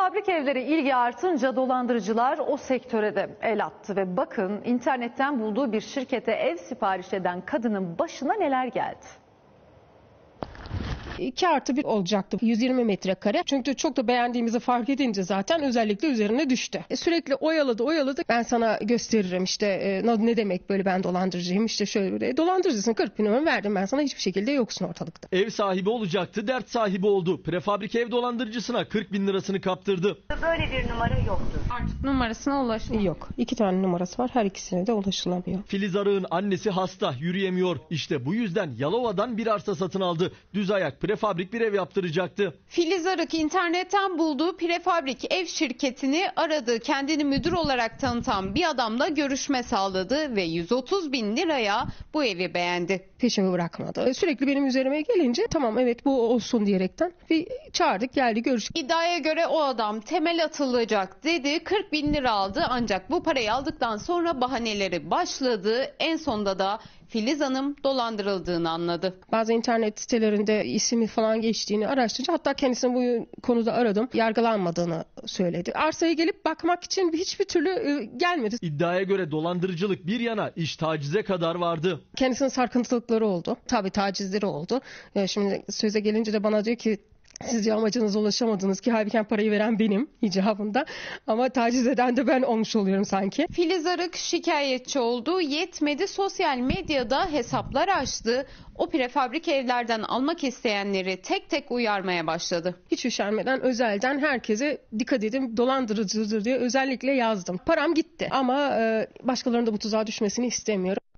Prefabrik evlere ilgi artınca dolandırıcılar o sektöre de el attı ve bakın internetten bulduğu bir şirkete ev sipariş eden kadının başına neler geldi. 2+1 olacaktı, 120 metrekare. Çünkü çok da beğendiğimizi fark edince zaten özellikle üzerine düştü. Sürekli oyaladı. Ben sana gösteririm işte ne demek böyle, ben dolandırıcıyım işte şöyle. Dolandırıcısın, 40 bin lira verdim ben sana, hiçbir şekilde yoksun ortalıkta. Ev sahibi olacaktı, dert sahibi oldu. Prefabrik ev dolandırıcısına 40 bin lirasını kaptırdı. Böyle bir numara yoktu. Artık numarasına ulaşılamıyor. Yok. 2 tane numarası var. Her ikisine de ulaşılamıyor. Filiz Arık'ın annesi hasta, yürüyemiyor. İşte bu yüzden Yalova'dan bir arsa satın aldı. Düz ayak prefabrik bir ev yaptıracaktı. Filiz Arık internetten bulduğu prefabrik ev şirketini aradı. Kendini müdür olarak tanıtan bir adamla görüşme sağladı ve 130 bin liraya bu evi beğendi. Peşimi bırakmadı. Sürekli benim üzerime gelince tamam evet bu olsun diyerekten bir çağırdık, geldi görüştük. İddiaya göre o adam temel atılacak dedi, 40 bin lira aldı ancak bu parayı aldıktan sonra bahaneleri başladı. En sonunda da Filiz Hanım dolandırıldığını anladı. Bazı internet sitelerinde ismi falan geçtiğini araştırınca, hatta kendisini bu konuda aradım, yargılanmadığını söyledi. Arsaya gelip bakmak için hiçbir türlü gelmedi. İddiaya göre dolandırıcılık bir yana iş tacize kadar vardı. Kendisinin sarkıntılıkları oldu. Tabii tacizleri oldu. Şimdi söze gelince de bana diyor ki siz diyor amacınıza ulaşamadınız ki, halbuki parayı veren benim icabında. Ama taciz eden de ben olmuş oluyorum sanki. Filiz Arık şikayetçi oldu. Yetmedi, sosyal medyada hesaplar açtı. O prefabrik evlerden almak isteyenleri tek tek uyarmaya başladı. Hiç üşenmeden özelden herkese dikkat edin, dolandırıcıdır diye özellikle yazdım. Param gitti ama başkalarının da bu tuzağa düşmesini istemiyorum.